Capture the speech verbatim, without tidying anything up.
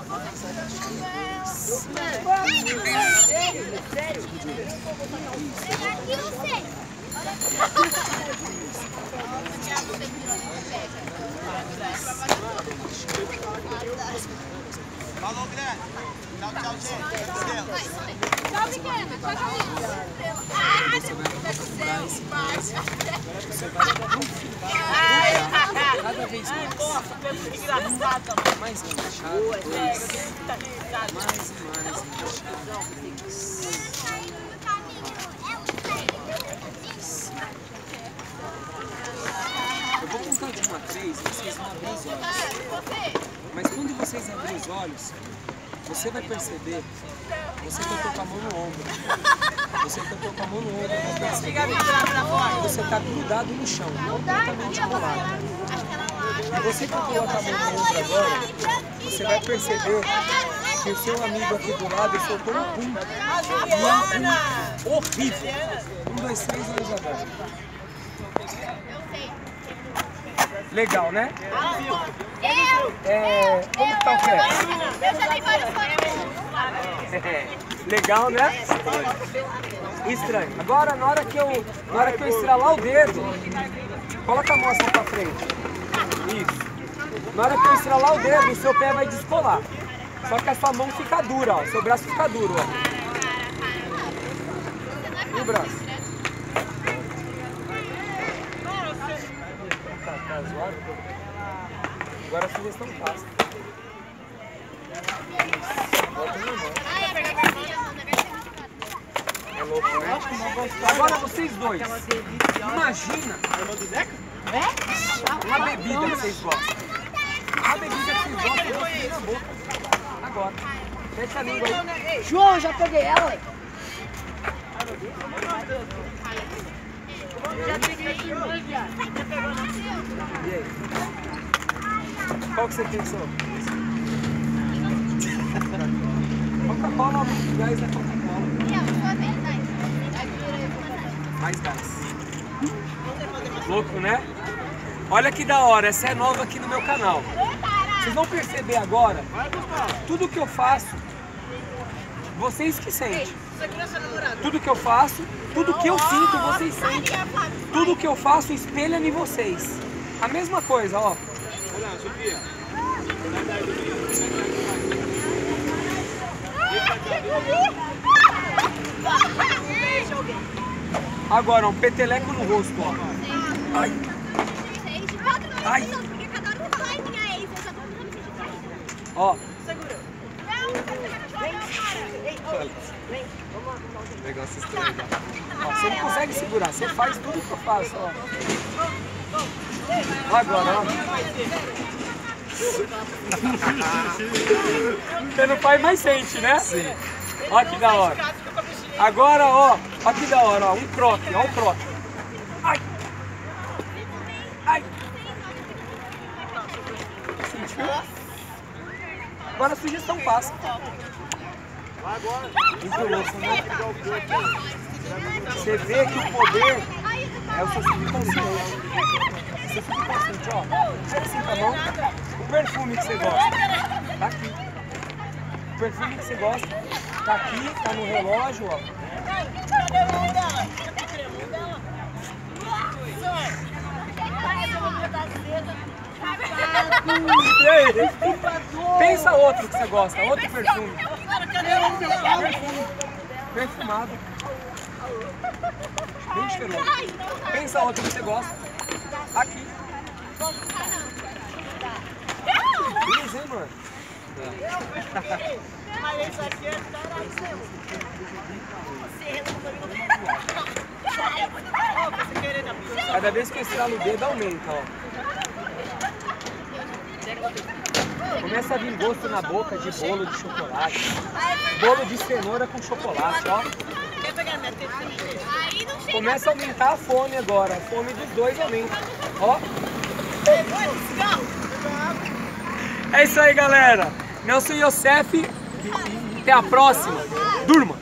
Falou, grande. Tchau, tchau, gente. Tchau, pequena. Tchau, tchau. Você vai procurar esse mais. Você vai confiar cada vez mais. Mais encaixado. Mais e mais encaixado. Eu vou contar de uma a três e vocês vão abrir os olhos. Mas quando vocês abrirem os olhos, você vai perceber, você tentou com a mão no ombro. Você tentou com a mão no ombro, vai perceber que você está grudado no chão, completamente enrolado. E você que coloca a mão no ombro agora, você vai perceber que o seu amigo aqui do lado soltou um pum. E é um pum horrível. Um, dois, três, olhos abertos. Legal, né? É, como que tá o pé? Eu já dei vários fones. Legal, né? Estranho. Agora, na hora que eu, na hora que eu estralar o dedo, coloca a mão assim pra frente. Isso. Na hora que eu estralar o dedo, o seu pé vai descolar. Só que a sua mão fica dura, ó. Seu braço fica duro, ó. E o braço? Tá zoado? Agora a sugestão passa. Volta normal. É louco, né? Agora vocês dois, imagina uma bebida que vocês gostam. A bebida que vocês gostam, eu vou pedir na boca. Agora. Fecha a língua aí. João, já peguei ela, ué. Já peguei aqui, já. E aí? Qual que você pensou? Coca-Cola, gás da Coca-Cola. Mais gás. Louco, né? Olha que da hora, essa é nova aqui no meu canal. Vocês vão perceber agora, tudo que eu faço, vocês que sentem. Tudo que eu faço, tudo que eu sinto, vocês sentem. Tudo que eu faço espelha em vocês. A mesma coisa, ó. Olha, Sofia. Agora, um peteleco no rosto, ó. Ai. Ai. Ó. Negócio estranho. Ó, você não consegue segurar, você faz tudo que eu faço, ó. Agora, ó. Você não faz, mais sente, né? Sim. Ó que da hora. Agora, ó, ó que da hora, ó, um croque, ó, um croque. Ai. Ai. Sentiu? Agora a sugestão passa. Muito louco, né? Você vê que o poder é o seu subconsciente. Seu subconsciente, ó. Pega assim com a mão. O perfume que você gosta tá aqui. O perfume que você gosta tá aqui, tá no relógio, ó. E aí? Pensa outro que você gosta, outro perfume. Perfume. Perfumado. Bem cheiroso. Pensa outro que você gosta. Aqui. Beleza, hein, mano? Mas isso aqui é Cada vez que eu estralo o dedo, aumenta, ó. Começa a vir gosto na boca de bolo de chocolate. Bolo de cenoura com chocolate, ó. Começa a aumentar a fome agora. A fome dos dois aumenta. Ó. É isso aí, galera. Nelson Youssef. Até a próxima. Durma.